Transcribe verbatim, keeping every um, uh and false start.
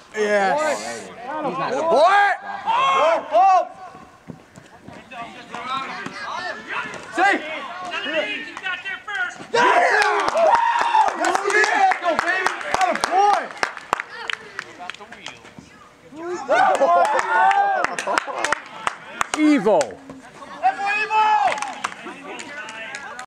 Yes. Boy! Boy! See? You got there first. Yeah! Let's go, baby! Got a boy! Got the wheels. Evil.